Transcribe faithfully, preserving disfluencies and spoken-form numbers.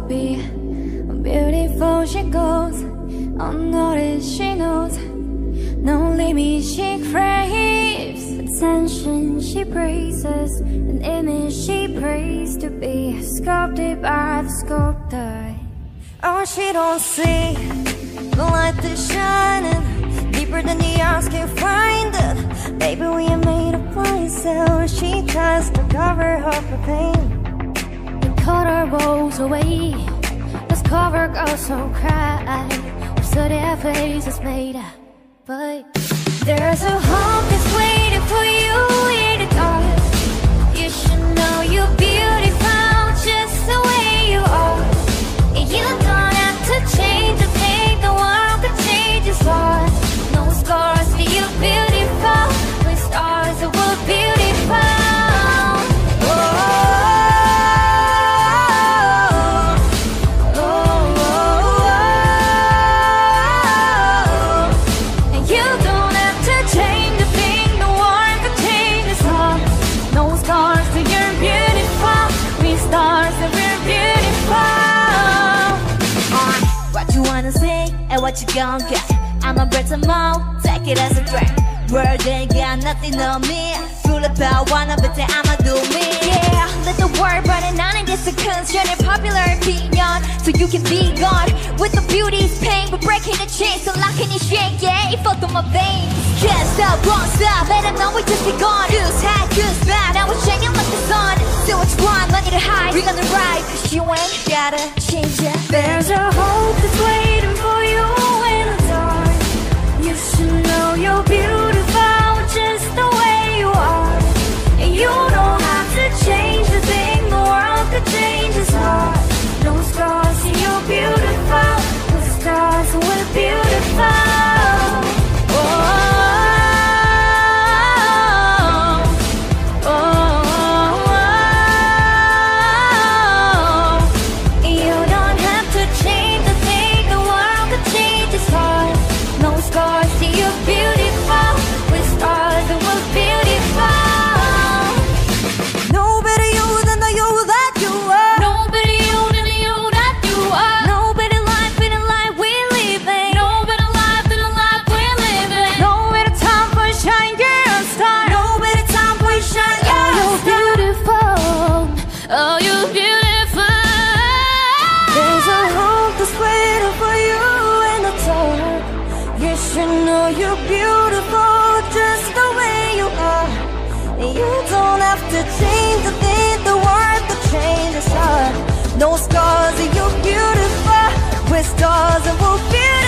be beautiful she goes, unnoticed she knows. No limit she craves, attention she praises, an image she prays to be sculpted by the sculptor. Oh, she don't see the light that's shining deeper than the eyes can find it. Baby, we are made of places. She tries to cover up her pain. The color rolls away, this cover goes so cry. So their face is made up, but there's a hope that's waiting for you in the dark. You should know you're beautiful just the way you are. You don't have to change a thing, the world could change its heart. No scars, but you're beautiful. With stars, we're beautiful. And what you gon' get? I'ma break some more, take it as a drink. World ain't got nothing on me. Full about wanna, but then I'ma do me. Yeah, let the word burning on and get the concern and popular opinion, so you can be gone. With the beauty's pain, we're breaking the chains, so locking the shank, yeah, it felt through my veins. Can't stop, won't stop, let them know we just begun. Goose high, goose bad, now we're shining like the sun. So what you want, no need to hide, we're gonna ride, cause you ain't gotta change it. There's a hope that's waiting for you in the dark. You should know you're beautiful just the way you are. And you don't have to change a thing, the world could change its heart. No scars, see you're beautiful. With stars, we're beautiful. You're beautiful just the way you are. You don't have to change a thing, the world to change its heart. No scars, you're beautiful. With stars and we're beautiful.